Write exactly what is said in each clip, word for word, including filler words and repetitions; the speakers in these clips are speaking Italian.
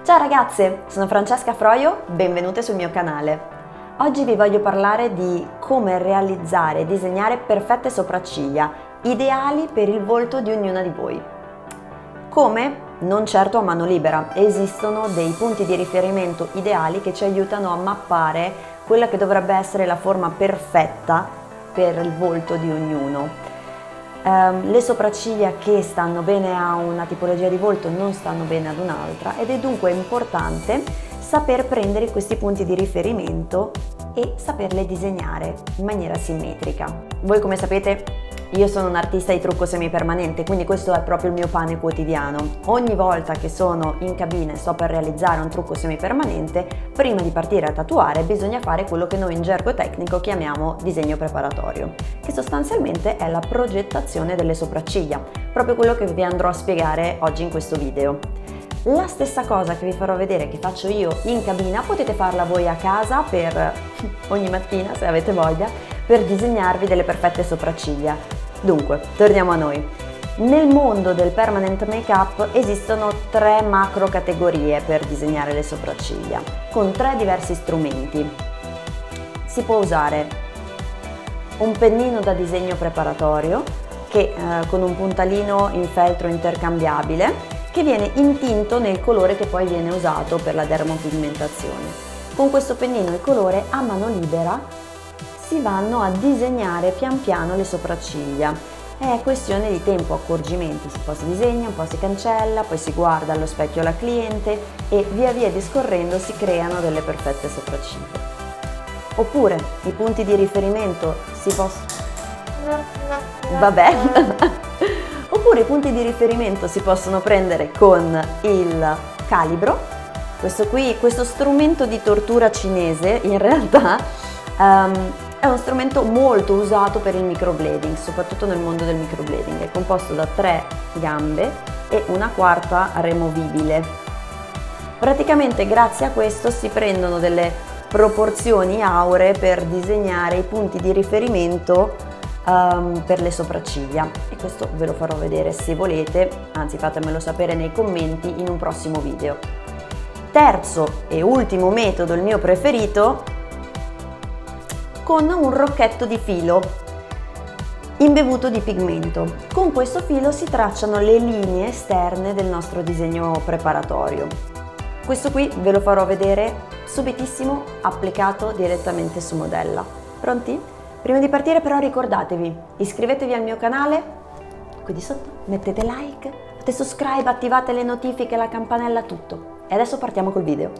Ciao ragazze, sono Francesca Froio, benvenute sul mio canale. Oggi vi voglio parlare di come realizzare e disegnare perfette sopracciglia, ideali per il volto di ognuna di voi. Come? Non certo a mano libera, esistono dei punti di riferimento ideali che ci aiutano a mappare quella che dovrebbe essere la forma perfetta per il volto di ognuno. Um, le sopracciglia che stanno bene a una tipologia di volto non stanno bene ad un'altra ed è dunque importante saper prendere questi punti di riferimento e saperle disegnare in maniera simmetrica. Voi come sapete io sono un artista di trucco semipermanente, quindi questo è proprio il mio pane quotidiano. Ogni volta che sono in cabina e sto per realizzare un trucco semipermanente, prima di partire a tatuare bisogna fare quello che noi in gergo tecnico chiamiamo disegno preparatorio, che sostanzialmente è la progettazione delle sopracciglia, proprio quello che vi andrò a spiegare oggi in questo video. La stessa cosa che vi farò vedere che faccio io in cabina potete farla voi a casa per ogni mattina, se avete voglia, per disegnarvi delle perfette sopracciglia. Dunque, torniamo a noi. Nel mondo del permanent make-up esistono tre macro categorie per disegnare le sopracciglia, con tre diversi strumenti. Si può usare un pennino da disegno preparatorio, che eh, con un puntalino in feltro intercambiabile, che viene intinto nel colore che poi viene usato per la dermopigmentazione. Con questo pennino e colore a mano libera si vanno a disegnare pian piano le sopracciglia. È questione di tempo, accorgimenti, un po' si disegna, un po' si cancella, poi si guarda allo specchio la cliente e via via discorrendo si creano delle perfette sopracciglia. Oppure i punti di riferimento si possono... Vabbè! Oppure i punti di riferimento si possono prendere con il calibro. Questo qui, questo strumento di tortura cinese in realtà um, è uno strumento molto usato per il microblading, soprattutto nel mondo del microblading. È composto da tre gambe e una quarta removibile. Praticamente grazie a questo si prendono delle proporzioni auree per disegnare i punti di riferimento Um, per le sopracciglia, e questo ve lo farò vedere se volete, anzi fatemelo sapere nei commenti in un prossimo video. Terzo e ultimo metodo, il mio preferito, con un rocchetto di filo imbevuto di pigmento. Con questo filo si tracciano le linee esterne del nostro disegno preparatorio. Questo qui ve lo farò vedere subitissimo applicato direttamente su modella. Pronti? Prima di partire però ricordatevi, iscrivetevi al mio canale, qui di sotto, mettete like, fate subscribe, attivate le notifiche, la campanella, tutto. E adesso partiamo col video.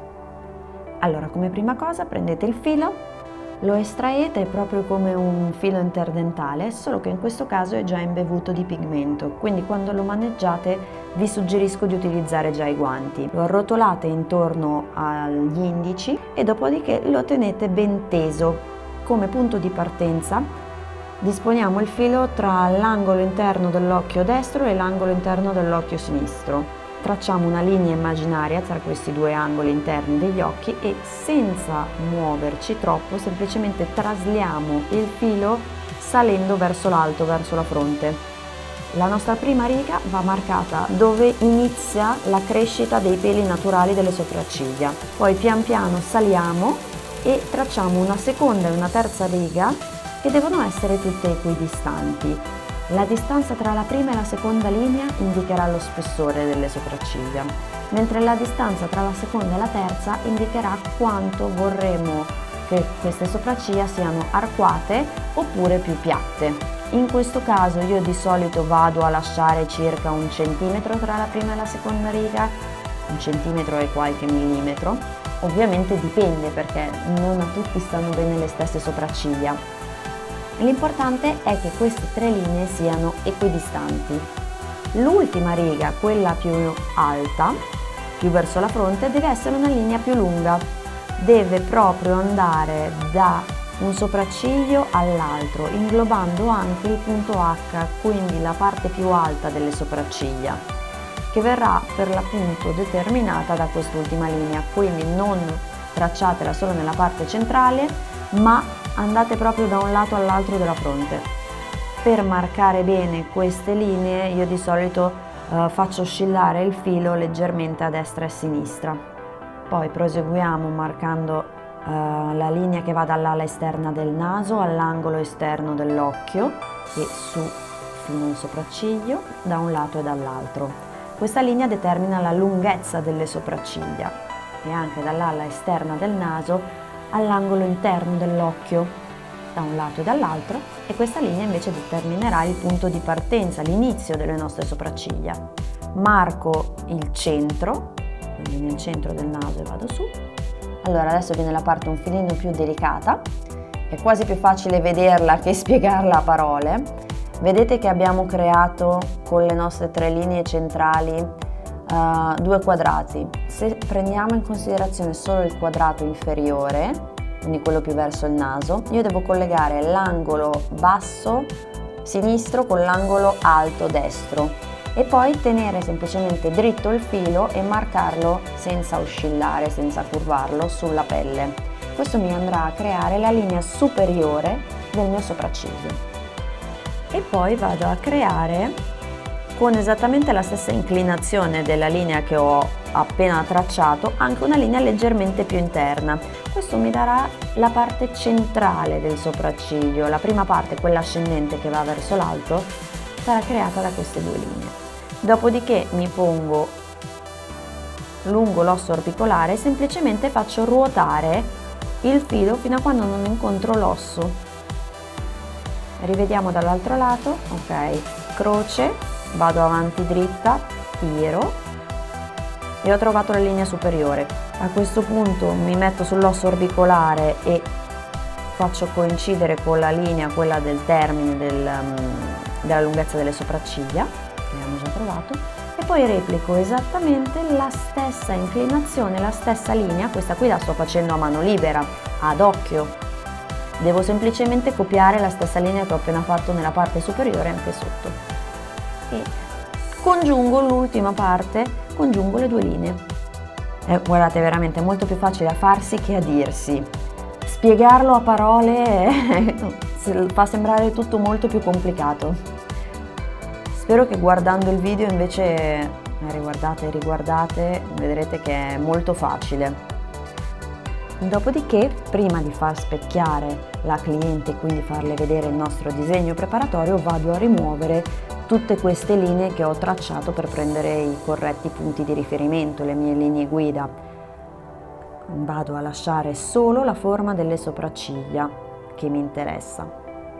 Allora, come prima cosa prendete il filo, lo estraete proprio come un filo interdentale, solo che in questo caso è già imbevuto di pigmento, quindi quando lo maneggiate vi suggerisco di utilizzare già i guanti. Lo arrotolate intorno agli indici e dopodiché lo tenete ben teso. Come punto di partenza disponiamo il filo tra l'angolo interno dell'occhio destro e l'angolo interno dell'occhio sinistro. Tracciamo una linea immaginaria tra questi due angoli interni degli occhi e senza muoverci troppo semplicemente trasliamo il filo salendo verso l'alto, verso la fronte. La nostra prima riga va marcata dove inizia la crescita dei peli naturali delle sopracciglia. Poi pian piano saliamo e tracciamo una seconda e una terza riga che devono essere tutte equidistanti. La distanza tra la prima e la seconda linea indicherà lo spessore delle sopracciglia, mentre la distanza tra la seconda e la terza indicherà quanto vorremmo che queste sopracciglia siano arcuate oppure più piatte. In questo caso io di solito vado a lasciare circa un centimetro tra la prima e la seconda riga, un centimetro e qualche millimetro. Ovviamente dipende perché non a tutti stanno bene le stesse sopracciglia. L'importante è che queste tre linee siano equidistanti. L'ultima riga, quella più alta, più verso la fronte, deve essere una linea più lunga. Deve proprio andare da un sopracciglio all'altro, inglobando anche il punto H, quindi la parte più alta delle sopracciglia, che verrà per l'appunto determinata da quest'ultima linea, quindi non tracciatela solo nella parte centrale, ma andate proprio da un lato all'altro della fronte. Per marcare bene queste linee io di solito eh, faccio oscillare il filo leggermente a destra e a sinistra. Poi proseguiamo marcando eh, la linea che va dall'ala esterna del naso all'angolo esterno dell'occhio e su fino al sopracciglio da un lato e dall'altro. Questa linea determina la lunghezza delle sopracciglia e anche dall'ala esterna del naso all'angolo interno dell'occhio da un lato e dall'altro, e questa linea invece determinerà il punto di partenza, l'inizio delle nostre sopracciglia. Marco il centro, quindi nel centro del naso, e vado su. Allora adesso viene la parte un filino più delicata, è quasi più facile vederla che spiegarla a parole. Vedete che abbiamo creato con le nostre tre linee centrali uh, due quadrati. Se prendiamo in considerazione solo il quadrato inferiore, quindi quello più verso il naso, io devo collegare l'angolo basso sinistro con l'angolo alto destro e poi tenere semplicemente dritto il filo e marcarlo senza oscillare, senza curvarlo sulla pelle. Questo mi andrà a creare la linea superiore del mio sopracciglio. E poi vado a creare, con esattamente la stessa inclinazione della linea che ho appena tracciato, anche una linea leggermente più interna. Questo mi darà la parte centrale del sopracciglio, la prima parte, quella ascendente che va verso l'alto, sarà creata da queste due linee. Dopodiché mi pongo lungo l'osso orbicolare e semplicemente faccio ruotare il filo fino a quando non incontro l'osso. Rivediamo dall'altro lato, ok, croce, vado avanti dritta, tiro e ho trovato la linea superiore. A questo punto mi metto sull'osso orbicolare e faccio coincidere con la linea, quella del termine del, della lunghezza delle sopracciglia, che abbiamo già trovato, e poi replico esattamente la stessa inclinazione, la stessa linea. Questa qui la sto facendo a mano libera, ad occhio. Devo semplicemente copiare la stessa linea che ho appena fatto nella parte superiore anche sotto. E congiungo l'ultima parte, congiungo le due linee. E guardate, veramente è molto più facile a farsi che a dirsi. Spiegarlo a parole fa sembrare tutto molto più complicato. Spero che guardando il video invece riguardate e riguardate, vedrete che è molto facile. Dopodiché, prima di far specchiare la cliente, quindi farle vedere il nostro disegno preparatorio, vado a rimuovere tutte queste linee che ho tracciato per prendere i corretti punti di riferimento, le mie linee guida. Vado a lasciare solo la forma delle sopracciglia che mi interessa.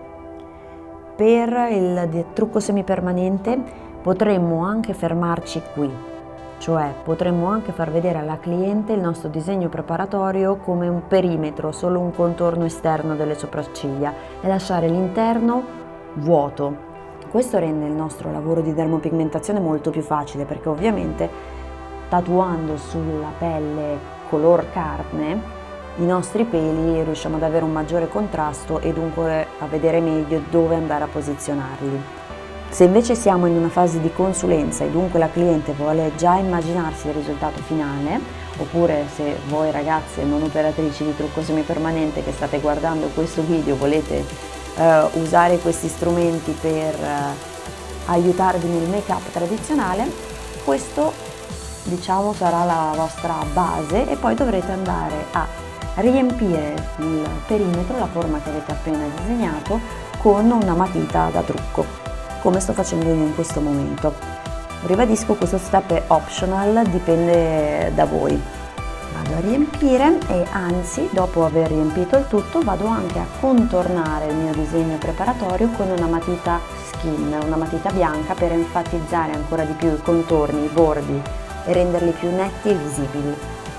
Per il trucco semipermanente potremmo anche fermarci qui. Cioè potremmo anche far vedere alla cliente il nostro disegno preparatorio come un perimetro, solo un contorno esterno delle sopracciglia, e lasciare l'interno vuoto. Questo rende il nostro lavoro di dermopigmentazione molto più facile, perché ovviamente tatuando sulla pelle color carne i nostri peli riusciamo ad avere un maggiore contrasto e dunque a vedere meglio dove andare a posizionarli. Se invece siamo in una fase di consulenza e dunque la cliente vuole già immaginarsi il risultato finale, oppure se voi ragazze non operatrici di trucco semipermanente che state guardando questo video volete eh, usare questi strumenti per eh, aiutarvi nel make-up tradizionale, questo diciamo sarà la vostra base, e poi dovrete andare a riempire il perimetro, la forma che avete appena disegnato, con una matita da trucco, come sto facendo io in questo momento. Ribadisco, questo step è optional, dipende da voi. Vado a riempire e anzi, dopo aver riempito il tutto, vado anche a contornare il mio disegno preparatorio con una matita skin, una matita bianca, per enfatizzare ancora di più i contorni, i bordi e renderli più netti e visibili.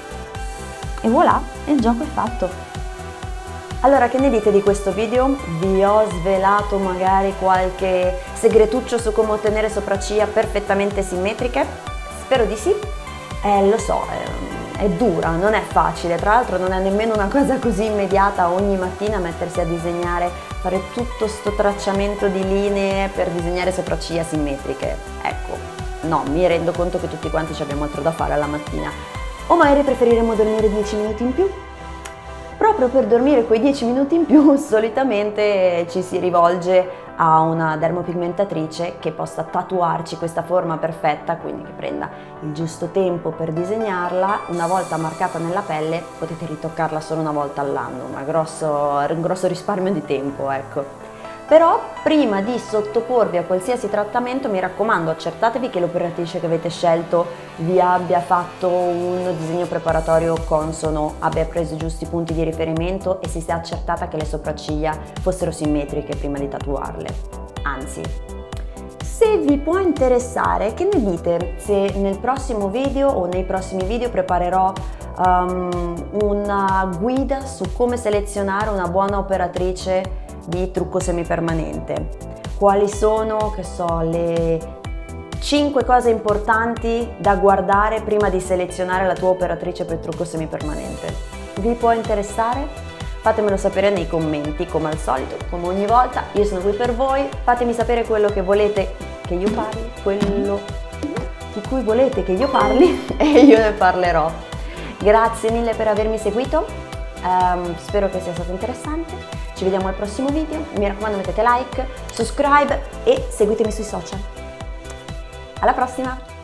E voilà, il gioco è fatto! Allora, che ne dite di questo video? Vi ho svelato magari qualche segretuccio su come ottenere sopracciglia perfettamente simmetriche? Spero di sì. Eh, lo so, è, è dura, non è facile, tra l'altro non è nemmeno una cosa così immediata ogni mattina mettersi a disegnare, fare tutto sto tracciamento di linee per disegnare sopracciglia simmetriche. Ecco, no, mi rendo conto che tutti quanti ci abbiamo altro da fare alla mattina. O magari preferiremo dormire dieci minuti in più? Proprio per dormire quei dieci minuti in più solitamente ci si rivolge a una dermopigmentatrice che possa tatuarci questa forma perfetta, quindi che prenda il giusto tempo per disegnarla. Una volta marcata nella pelle potete ritoccarla solo una volta all'anno, un grosso, un grosso risparmio di tempo, ecco. Però prima di sottoporvi a qualsiasi trattamento, mi raccomando, accertatevi che l'operatrice che avete scelto vi abbia fatto un disegno preparatorio consono, abbia preso i giusti punti di riferimento e si sia accertata che le sopracciglia fossero simmetriche prima di tatuarle. Anzi, se vi può interessare, che ne dite se nel prossimo video o nei prossimi video preparerò um, una guida su come selezionare una buona operatrice di trucco semipermanente? Quali sono, che so, le cinque cose importanti da guardare prima di selezionare la tua operatrice per trucco semipermanente? Vi può interessare? Fatemelo sapere nei commenti, come al solito, come ogni volta, io sono qui per voi, fatemi sapere quello che volete che io parli, quello di cui volete che io parli e io ne parlerò. Grazie mille per avermi seguito, um, spero che sia stato interessante. Ci vediamo al prossimo video, mi raccomando mettete like, subscribe e seguitemi sui social. Alla prossima!